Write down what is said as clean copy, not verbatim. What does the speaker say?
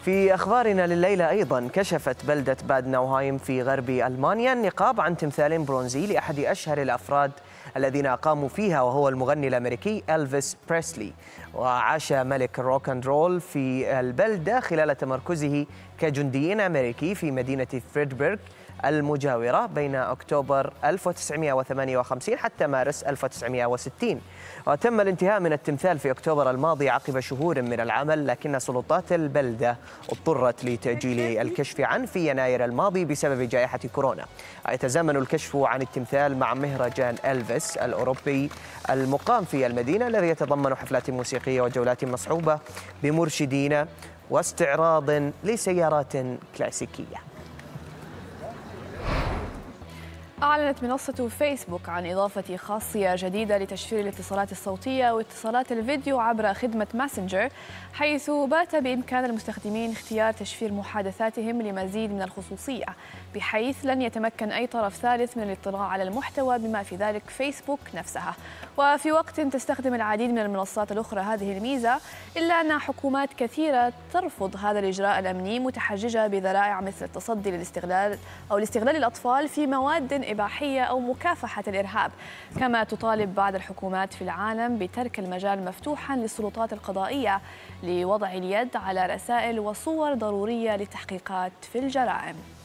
في أخبارنا لليلة أيضا، كشفت بلدة باد ناوهايم في غرب ألمانيا النقاب عن تمثال برونزي لأحد أشهر الأفراد الذين أقاموا فيها، وهو المغني الأمريكي إلفيس بريسلي. وعاش ملك الروك أند رول في البلدة خلال تمركزه كجندي أمريكي في مدينة فريدبرغ المجاورة بين أكتوبر 1958 حتى مارس 1960. وتم الانتهاء من التمثال في أكتوبر الماضي عقب شهور من العمل، لكن سلطات البلدة اضطرت لتأجيل الكشف عنه في يناير الماضي بسبب جائحة كورونا. يتزامن الكشف عن التمثال مع مهرجان إلفيس الأوروبي المقام في المدينة، الذي يتضمن حفلات موسيقية وجولات مصحوبة بمرشدين واستعراض لسيارات كلاسيكية. أعلنت منصة فيسبوك عن إضافة خاصية جديدة لتشفير الاتصالات الصوتية واتصالات الفيديو عبر خدمة ماسنجر، حيث بات بإمكان المستخدمين اختيار تشفير محادثاتهم لمزيد من الخصوصية، بحيث لن يتمكن أي طرف ثالث من الاطلاع على المحتوى بما في ذلك فيسبوك نفسها. وفي وقت تستخدم العديد من المنصات الأخرى هذه الميزة، إلا أن حكومات كثيرة ترفض هذا الإجراء الأمني، متحججة بذرائع مثل التصدي للاستغلال أو لاستغلال الأطفال في مواد إباحية أو مكافحة الإرهاب. كما تطالب بعض الحكومات في العالم بترك المجال مفتوحا للسلطات القضائية لوضع اليد على رسائل وصور ضرورية للتحقيقات في الجرائم.